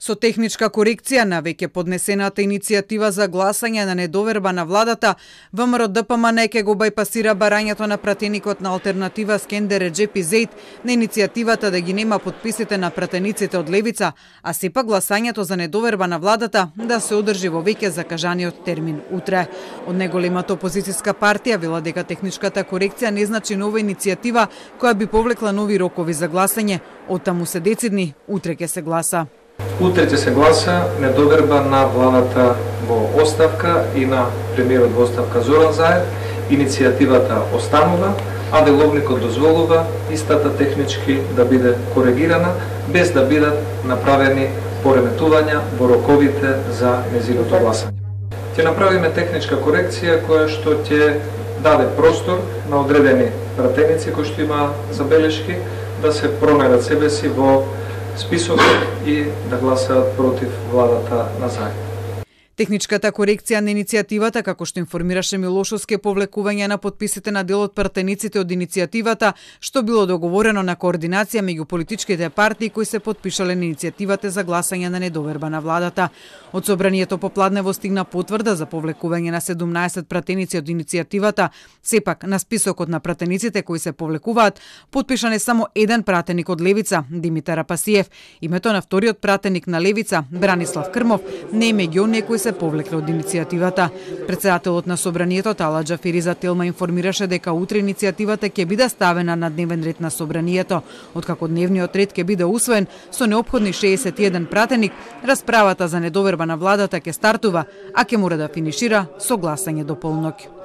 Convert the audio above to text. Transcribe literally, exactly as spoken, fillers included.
Со техничка корекција на веќе поднесената иницијатива за гласање на недоверба на владата, ВМРО-ДПМН ќе го бајпасира барањето на пратеникот на алтернатива Скендер Реџепи Зејд на иницијативата да ги нема подписите на пратениците од левица, а сепак гласањето за недоверба на владата да се одржи во веќе закажаниот термин утре. Од неголемата опозицијска партија вела дека техничката корекција не значи нова иницијатива која би повлекла нови рокови за гласање, оттаму се децидни, утре ќе се гласа. Утре ќе се гласа недоверба на владата во оставка и на премиерот во оставка Зоран Заев. Иницијативата останува, а деловникот дозволува истата технички да биде коригирана, без да бидат направени пореметувања во роковите за нејзиното гласање. Ќе направиме техничка корекција која што ќе даде простор на одредени пратеници кои што има забелешки да се пронајдат себе си во списокот и да гласаат против владата на Заев. Техничката корекција на иницијативата, како што информираше Милошовски, повлекување на подписите на дел од пратениците од иницијативата, што било договорено на координација меѓу политичките партии кои се подпишале на иницијативата за гласање на недоверба на владата. Од собранието попладнево стигна потврда за повлекување на седумнаесет пратеници од иницијативата. Сепак, на списокот на пратениците кои се повлекуваат, потпишан е само еден пратеник од левица, Димитар Апасиев. Името на вториот пратеник на левица, Бранислав Крмов, не е меѓу оние кои се повлекле од иницијативата. Председателот на собранието Талаџа Фириза Телма информираше дека утре иницијативата ќе биде ставена на дневен ред на собранието. Откако дневниот ред ќе биде усвоен со неопходни шеесет и еден пратеник, расправата за недоверба на владата ќе стартува, а ќе мора да финишира со гласање до полноќ.